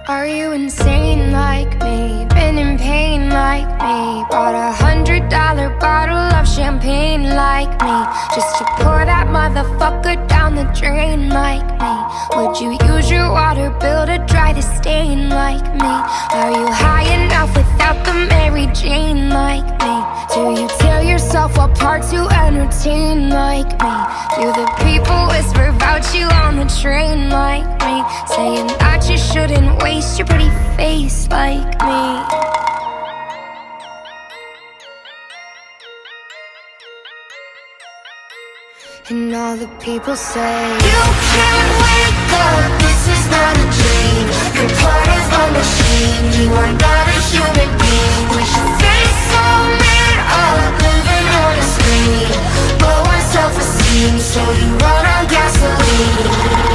Are you insane like me? Been in pain like me? Bought $100 bottle of champagne like me, just to pour that motherfucker down the drain like me? Would you use your water bill to dry the stain like me? Are you high enough without the Mary Jane like me? Do you tear yourself apart to entertain like me? Do the people whisper about you on the train like me, saying that you shouldn't waste your pretty face like me? And all the people say, you can't wake up, this is not a dream. You're part of a machine, you are not a human being. With your face so made up, living on a screen. Low on self-esteem, so you run on gasoline.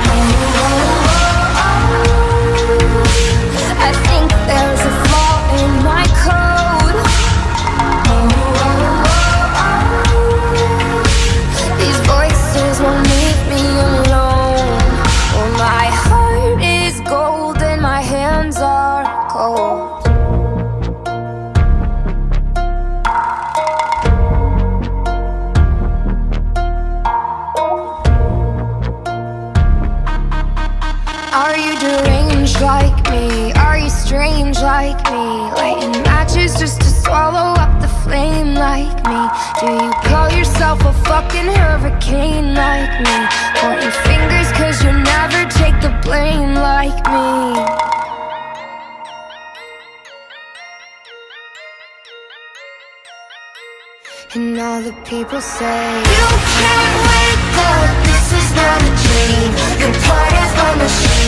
I think there's a flaw in my code. These voices won't leave me alone. Well, my heart is gold and my hands are cold. Are you deranged like me? Are you strange like me? Lighting matches just to swallow up the flame like me? Do you call yourself a fucking hurricane like me? Pointing fingers cause you never take the blame like me? And all the people say, you can't wake up, this is not a dream. You're part of a machine.